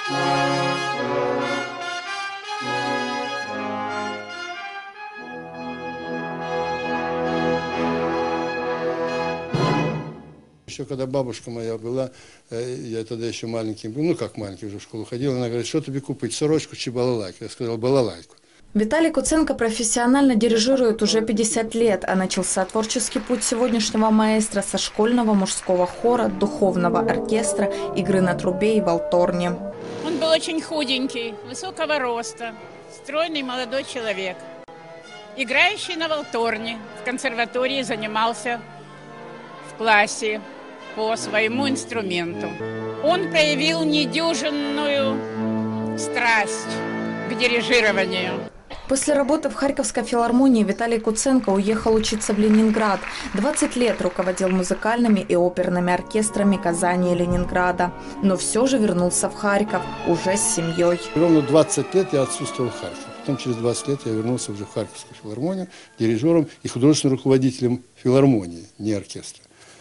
Еще когда бабушка моя была, я тогда еще маленький был, ну как маленький, уже в школу ходил, она говорит, что тебе купить, сорочку чи балалайку? Я сказал, балалайку. Виталий Куценко профессионально дирижирует уже 50 лет, а начался творческий путь сегодняшнего маэстро со школьного мужского хора, духовного оркестра, игры на трубе и валторне. Он был очень худенький, высокого роста, стройный молодой человек, играющий на валторне, в консерватории занимался в классе по своему инструменту. Он проявил недюжинную страсть к дирижированию. После работы в Харьковской филармонии Виталий Куценко уехал учиться в Ленинград. 20 лет руководил музыкальными и оперными оркестрами Казани и Ленинграда. Но все же вернулся в Харьков уже с семьей. Ровно 20 лет я отсутствовал в Харькове. Потом через 20 лет я вернулся уже в Харьковскую филармонию дирижером и художественным руководителем филармонии, не оркестра.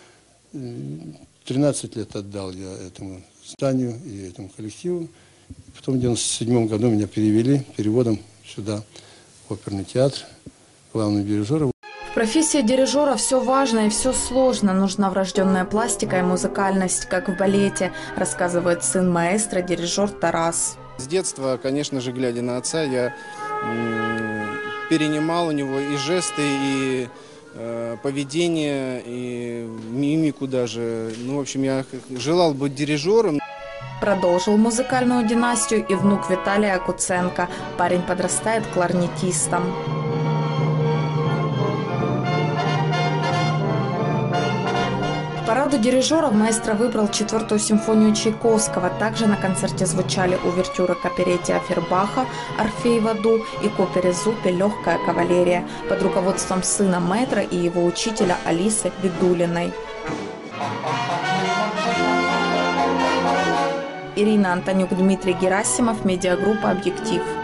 13 лет отдал я этому зданию и этому коллективу. Потом в 1997 году меня перевели переводом сюда, в оперный театр, главным дирижером. В профессии дирижера все важно и все сложно. Нужна врожденная пластика и музыкальность, как в балете, рассказывает сын маэстро, дирижер Тарас. С детства, конечно же, глядя на отца, я перенимал у него и жесты, и поведение, и мимику даже. Ну, в общем, я желал быть дирижером. Продолжил музыкальную династию и внук Виталия Куценко. Парень подрастает кларнетистом. К параду дирижеров маэстро выбрал 4-ю симфонию Чайковского. Также на концерте звучали увертюры к оперете Оффенбаха «Орфей в аду» и к опере Зуппе «Легкая кавалерия» под руководством сына мэтра и его учителя Алисы Бедулиной. Ирина Антонюк, Дмитрий Герасимов, медиагруппа «Объектив».